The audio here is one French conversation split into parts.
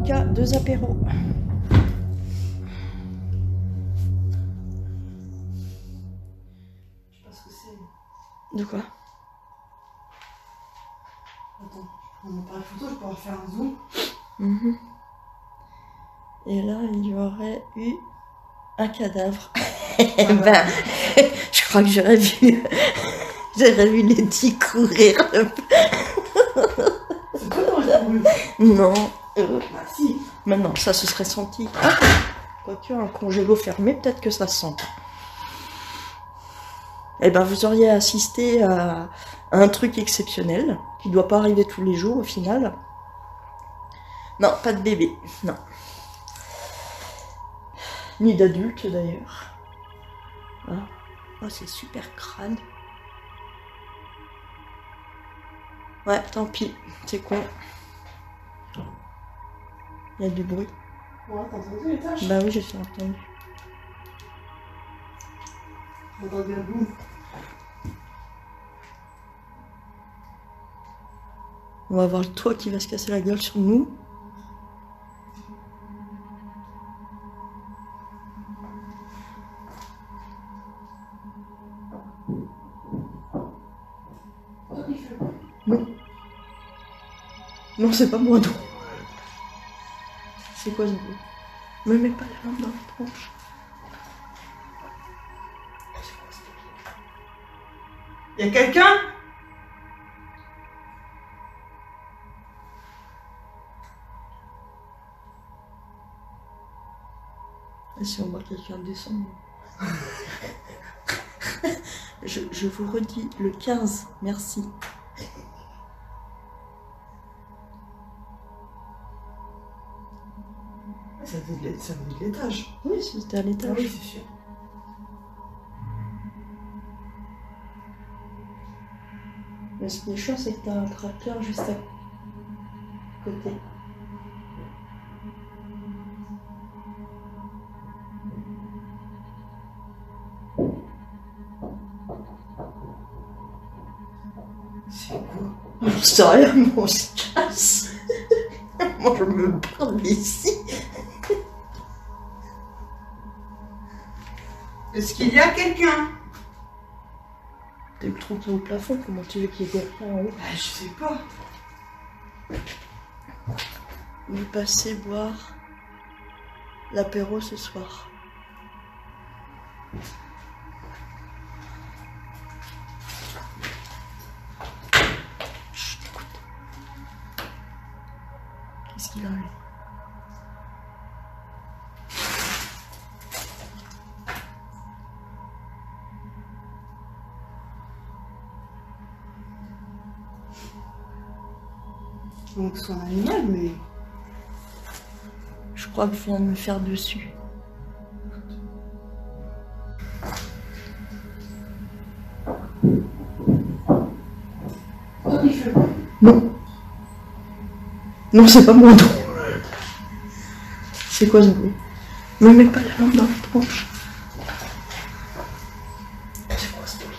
cas 2 apéros. Je sais pas ce que c'est. De quoi? Attends, on a pas de photo, je pourrais faire un zoom. Et là, il y aurait eu un cadavre. Ah Ben, je crois que j'aurais vu Letty courir. C'est toi qui aurais couru. Non. Bah si. Maintenant, ça se serait senti. Quoique un congélo fermé, peut-être que ça sent. Eh ben, vous auriez assisté à un truc exceptionnel qui ne doit pas arriver tous les jours au final. Non, pas de bébé, non. Ni d'adulte d'ailleurs. Ah, oh, c'est super crade. Ouais, tant pis, c'est con. Il y a du bruit. Ouais, t'as entendu les tâches? Bah oui, j'ai entendu. On entend bien boum. On va voir le toit qui va se casser la gueule sur nous. Non. Non, c'est pas moi, non. C'est quoi ce bruit? Me mets pas la lampe dans la tronche. Y'a quelqu'un? Et si on voit quelqu'un descendre. je vous redis, le 15, merci. Ça venait de l'étage. Oui, c'était à Ah l'étage. oui, c'est sûr. Mais ce qui est chiant, c'est que t'as un tracteur juste à côté. C'est quoi? J'en sais rien, mais on se casse. Moi, je me barre d'ici. Est-ce qu'il y a quelqu'un? T'as eu le trou au plafond, comment tu veux qu'il y ait quelqu'un en haut? Bah, je sais pas. On est passé boire l'apéro ce soir. Chut, écoute. Qu'est-ce qu'il a, lui? Donc c'est un animal, mais... Je crois que je viens de me faire dessus. Oh, il fait... Non. Non, c'est pas moi, non. C'est quoi ce bruit? Me mets pas la lampe dans la tronche. C'est quoi ce bruit?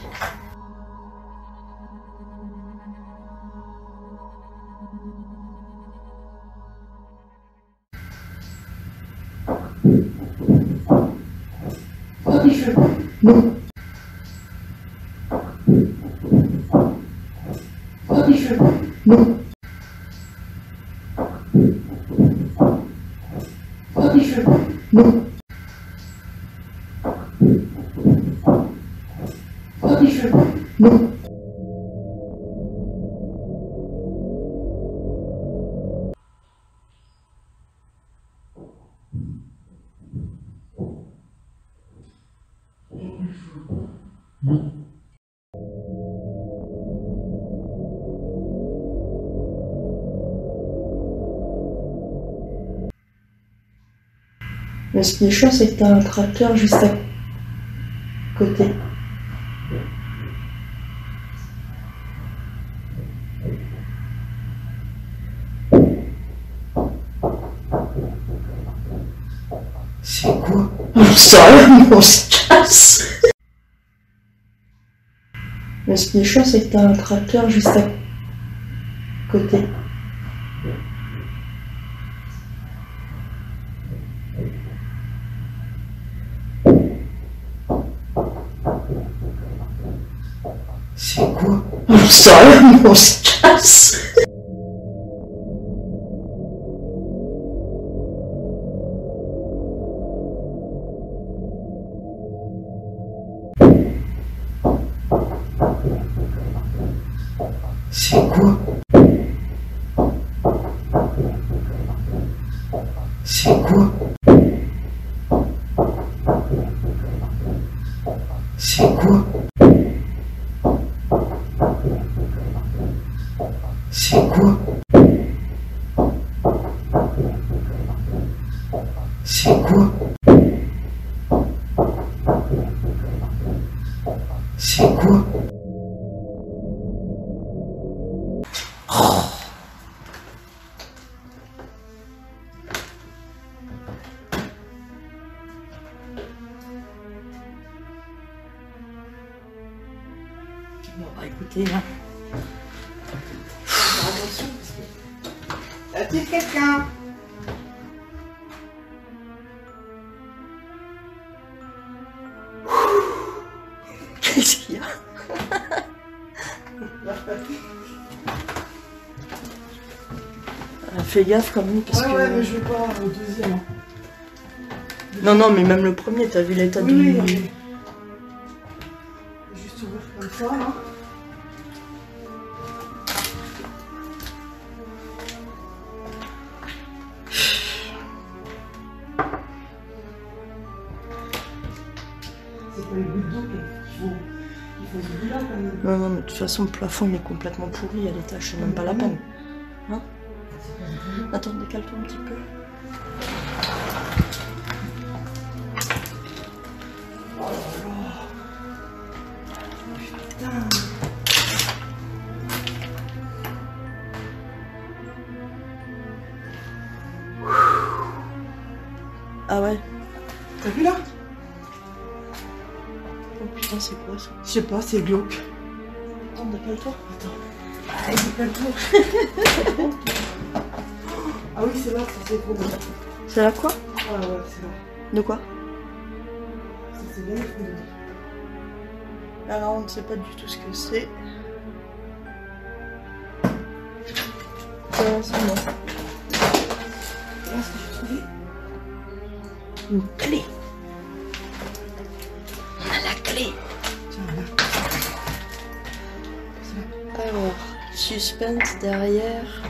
Oh, il fait... Non. Oh, il fait... Non. Oh, il fait... Non. Oh, il fait... Non. Mais ce qui est chiant, c'est que t'as un tracteur juste à côté. C'est quoi? On sait rien, mais on se casse. Mais ce qui est chiant, c'est que t'as un tracteur juste à côté. C'est quoi? On sort mais on se casse. C'est quoi? C'est quoi? C'est quoi? C'est quoi? C'est quoi? C'est quoi? Bon bah écoutez là. Attention parce que... Y a-t-il quelqu'un? Qu'est-ce qu'il y a? Fais gaffe comme nous parce que... Ouais, mais je veux pas au deuxième. Hein. Non, non, mais même le premier, t'as vu l'état Oui, du... oui, oui. Juste ouvrir comme ça, là. C'est pas les gouttes d'eau qu'il faut se là quand même. Non, non, mais de toute façon, le plafond, il est complètement pourri à l'étage, c'est même pas la peine. Hein? Attends, décale-toi un petit peu. Oh là là. Putain. Ah ouais? T'as vu là? Oh putain, c'est quoi ça? Je sais pas, c'est glauque. Attends, décale-toi. Attends. Ah, décale-toi. Ah oui, c'est là, ça c'est trop bien. C'est là quoi? Ah ouais, c'est là. De quoi? Ça c'est bien trop bien. Alors, on ne sait pas du tout ce que c'est. C'est bon. Là, ce que j'ai trouvé. Une clé. On a la clé. Tiens, là. Alors, suspense derrière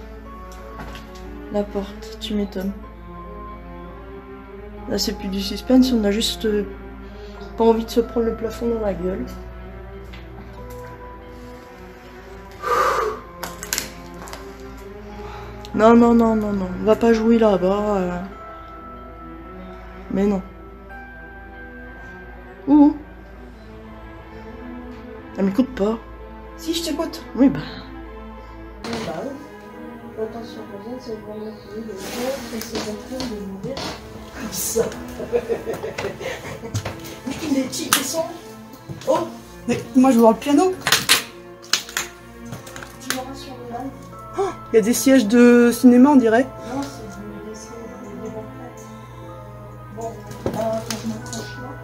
la porte, tu m'étonnes. Là, c'est plus du suspense, on a juste pas envie de se prendre le plafond dans la gueule. Non, non, non, non, non, on va pas jouer là-bas. Mais non. Ouh. Elle m'écoute pas. Si, je t'écoute. Oui, bah. Attention, Rosane, c'est vraiment fini de faire et c'est en train de mourir. Comme ça. Les petits qui sont. Oh, Mais moi, je veux voir le piano. Tu verras sur le live. Il y a des sièges de cinéma, on dirait. Non, c'est du dessin des banquettes. Bon, quand je m'accroche là.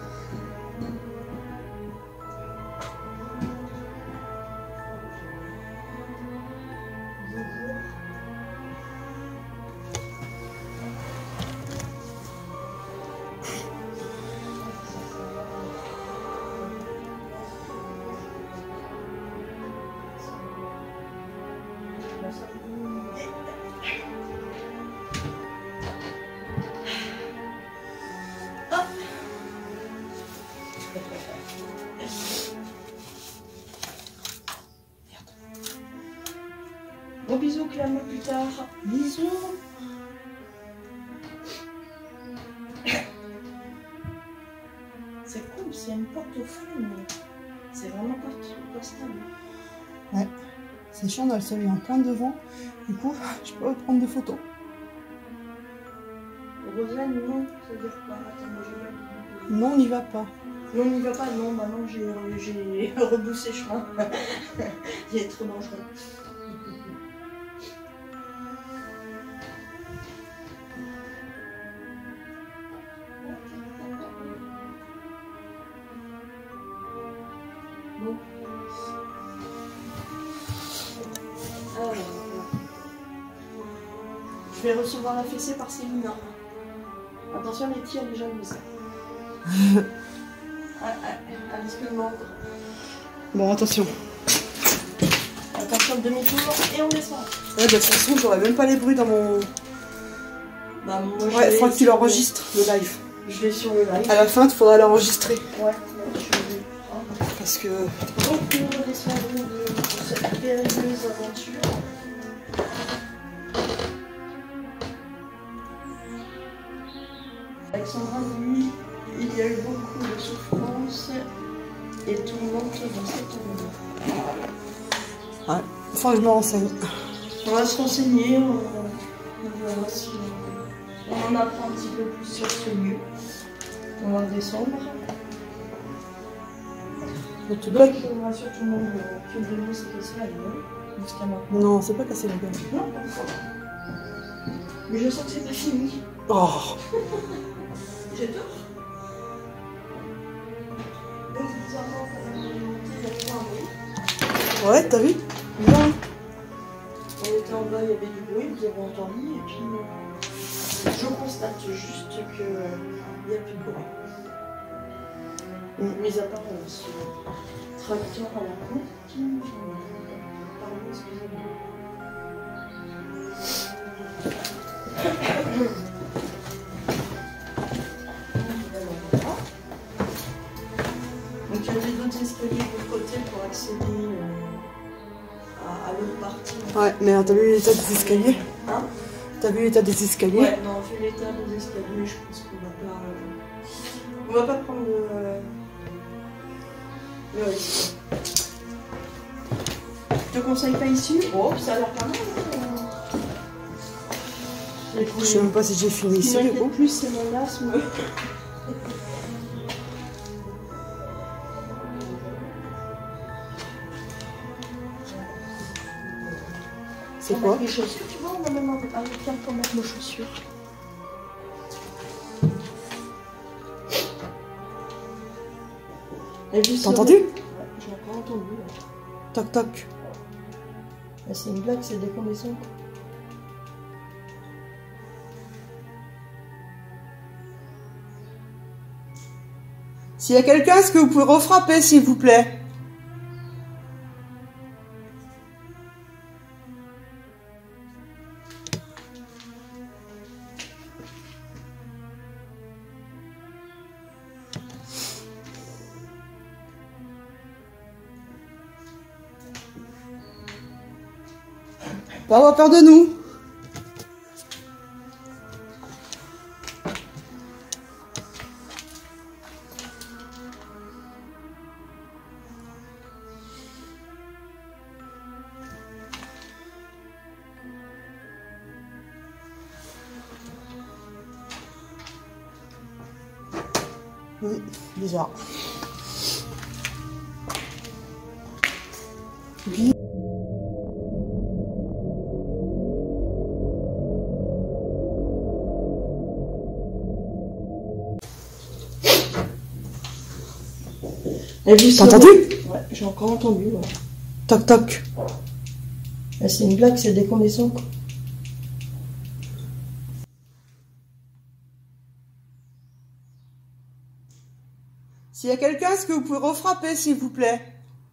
Bon bisous, Clem, à plus tard. Bisous. C'est cool, c'est une porte au fond, mais c'est vraiment pas stable. Ouais. C'est chiant, on a le soleil en plein devant. Du coup, je peux pas prendre de photos. Rosane, non, ça veut dire quoi? Attends, moi je vais. Non, on n'y va pas. Non, on n'y va pas, non, bah non, j'ai reboussé chemin. Il est trop dangereux. Bon, Je vais recevoir la fessée par Célina. Attention, Letty, elle est jalouse. Elle risque de mordre. Bon, attention. Attention, demi-tour et on descend. Ouais, de toute façon, j'aurais même pas les bruits dans mon... Bah, moi, Ouais, il faudra que tu l'enregistres, le live. Je vais sur le live. À la fin, il faudra l'enregistrer. Ouais, je vais. Parce que... Donc, nous redescendons de cette périlleuse aventure. Alexandra, lui, il y a eu beaucoup de souffrance et tourmente dans cette vie. Ouais, il faut que je me renseigne. On va se renseigner, on verra si on en apprend un petit peu plus sur ce lieu. On va redescendre. Le tout Donc, on rassure tout le monde que le démon s'est cassé la gueule jusqu'à maintenant. Non, c'est pas cassé la gueule. Non, pas encore. Mais je sens que c'est pas fini. Oh. J'ai peur. Donc, bizarrement, quand on est monté, il y a un bruit. Ouais, t'as vu? Non. On était en bas, il y avait du bruit, vous avez entendu, et puis je constate juste que il n'y a plus de bruit. Mis à part ce tracteur à la con qui pardon, excusez-moi. Donc il y avait d'autres escaliers de l'autre côté pour accéder à l'autre partie. Ouais, mais t'as vu l'état des escaliers? Hein? T'as vu l'état des escaliers? Ouais, non, vu l'état des escaliers, je pense qu'on va pas prendre le risque. Je te conseille pas ici. Oh, ça a l'air pas mal. Je sais même pas si j'ai fini ici, mais bon. plus, c'est mon asthme. C'est quoi? Les chaussures, tu vois, on a même un week-end pour mettre nos chaussures. T'as entendu? Ouais, j'ai encore entendu. Ouais. Toc toc. C'est une blague, c'est dès qu'on descend. S'il y a quelqu'un, est-ce que vous pouvez refrapper, s'il vous plaît? Pas avoir peur de nous. Bizarre. T'as entendu? Ouais, j'ai encore entendu. Ouais. Toc toc. C'est une blague, c'est dès qu'on descend. S'il y a quelqu'un, est-ce que vous pouvez refrapper, s'il vous plaît?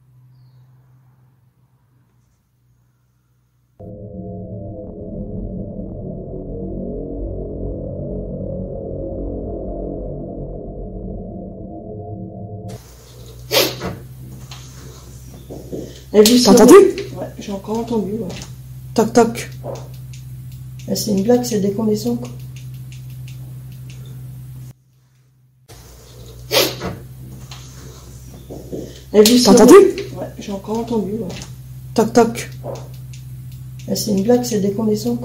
T'as entendu? Ouais, j'ai encore entendu. Ouais. Toc toc. C'est une blague, c'est dès qu'on descend. T'as entendu? Ouais, j'ai encore entendu. Ouais. Toc toc. C'est une blague, c'est dès qu'on descend.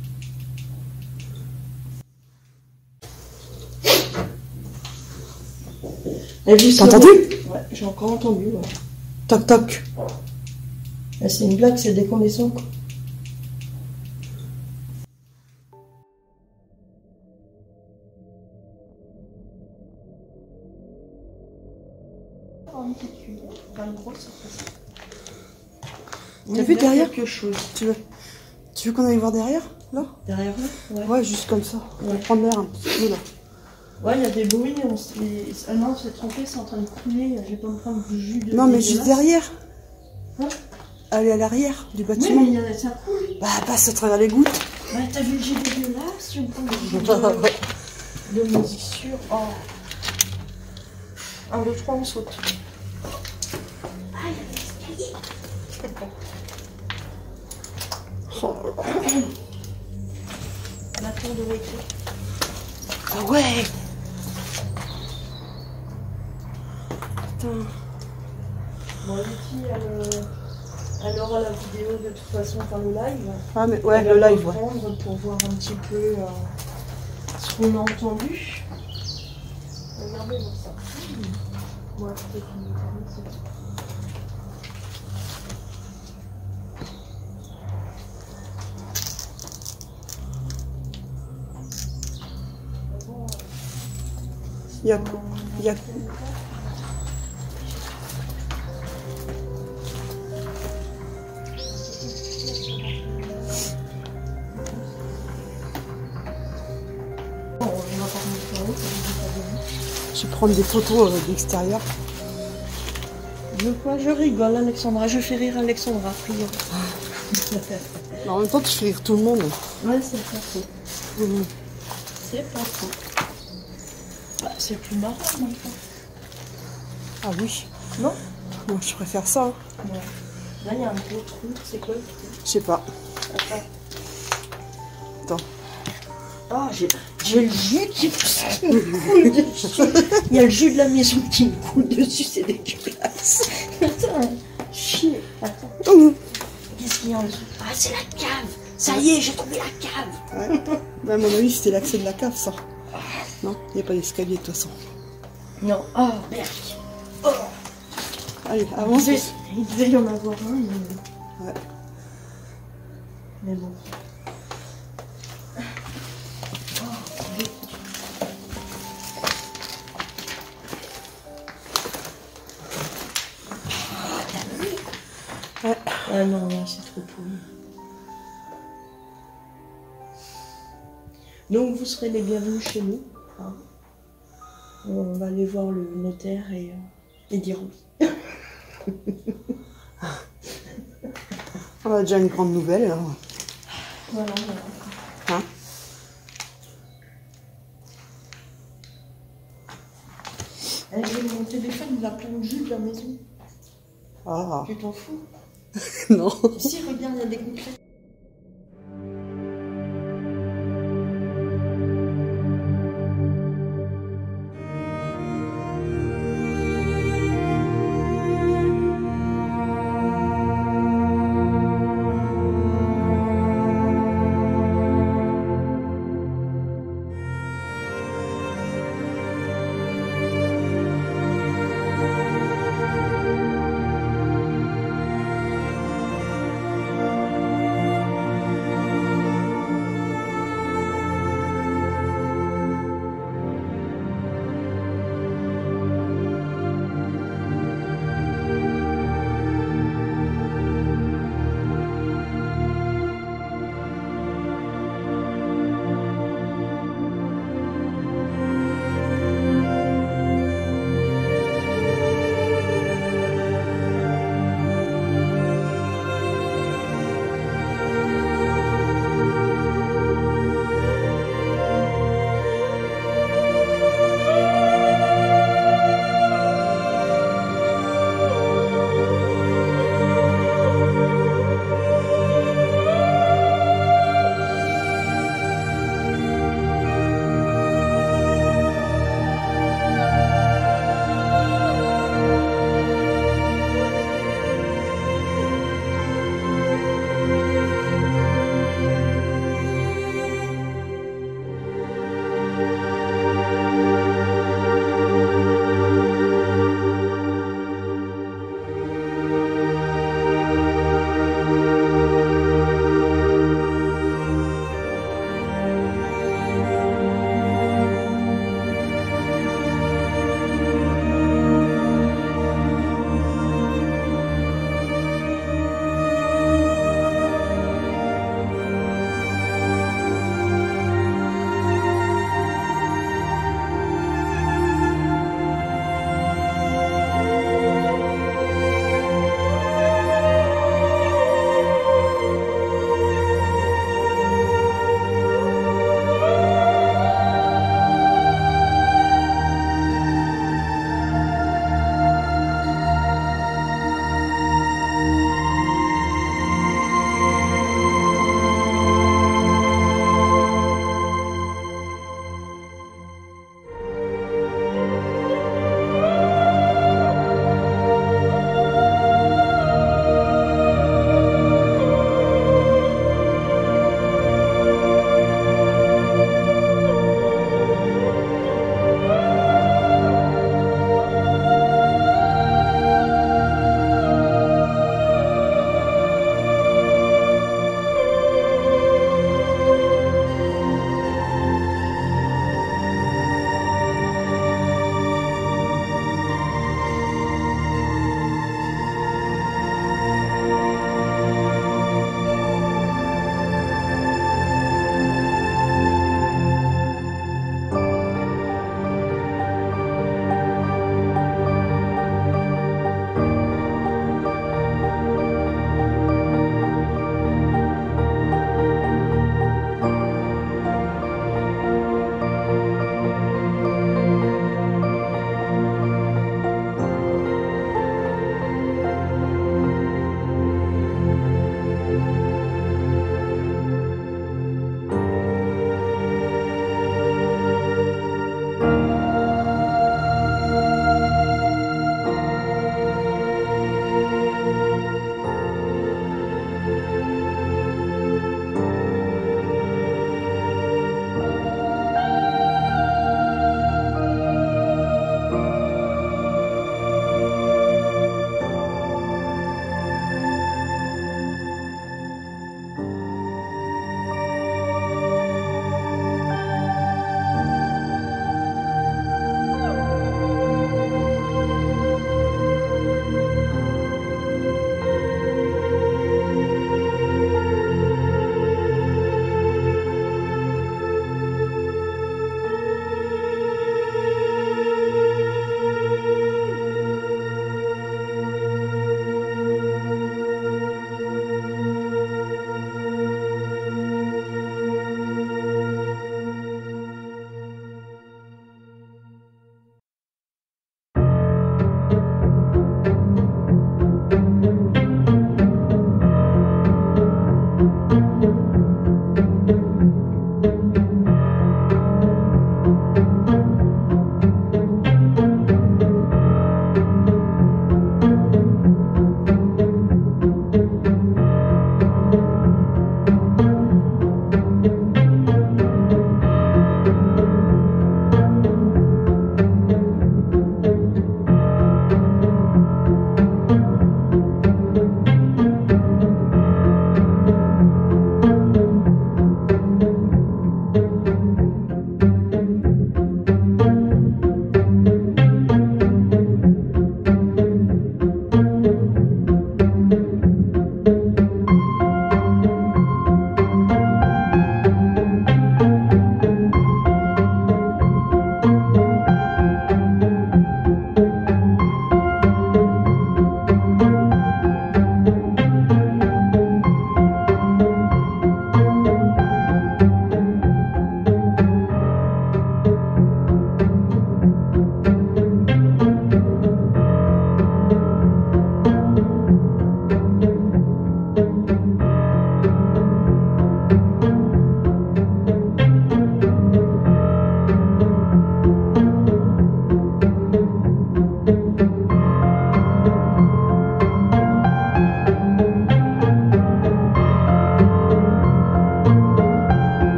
T'as entendu? Ouais, j'ai encore entendu. Ouais. Toc toc. C'est une blague, c'est dès qu'on descend. T'as vu derrière? quelque chose. Tu veux? Tu veux qu'on aille voir derrière, là? Derrière là? Ouais. Ouais, juste comme ça. On va Ouais. prendre l'air un petit peu, là. Ouais, il y a des bruits, ah non, c'est trempé, c'est en train de couler, je vais pas me prendre du jus de... Non, mais juste derrière. Hein? Aller à l'arrière du Oui, bâtiment. mais ça coule. Bah, passe à travers les gouttes. Ouais, t'as vu le jus dégueulasse, tu me prends du jus de moisissure. Oh. 1, 2, 3, on saute. Ah, il y a des escaliers. Oh. La tour de récré. Ah ouais. Putain. Bon, Vicky, elle aura la vidéo de toute façon, enfin le live. Ah, mais ouais, Elle le va live, ouais. reprendre pour voir un petit peu ce qu'on a entendu. Regardez moi ça. Moi, peut-être une c'est tout. Il y a... Je vais prendre des photos de l'extérieur. De quoi je rigole, Alexandra. Je fais rire Alexandra, priori. Mais en même temps, tu fais rire tout le monde. Ouais, c'est pas faux. Mhm. C'est pas faux. Bah, c'est plus marrant maintenant. Ah oui. Non? Moi, je préfère ça. Hein. Ouais. Là, il y a un gros trou. C'est quoi le trou? Je sais pas. Attends. Ah, j'ai le jus qui me coule dessus. Il y a le jus de la maison qui me coule dessus, c'est dégueulasse. Attends, chier. Attends. Qu'est-ce qu'il y a en dessous? Ah, c'est la cave. Ça y est, j'ai trouvé la cave. Ouais. Mais à mon avis, c'était l'accès de la cave, ça. Non, il n'y a pas d'escalier, de toute façon. Non. Oh, merde. Oh. Allez, avance. Il devait y en avoir un, mais... Ouais. Mais bon. Ouais. Ah non, là, c'est trop pourri. Donc, vous serez les bienvenus chez nous. Hein. On va aller voir le notaire et dire oui. On a déjà une grande nouvelle, alors. Voilà. Hein? J'ai mon téléphone, il a plein de jus de la maison. Ah. Tu t'en fous? Non. Si, regarde, il y a des gouttelettes.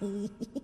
Bye.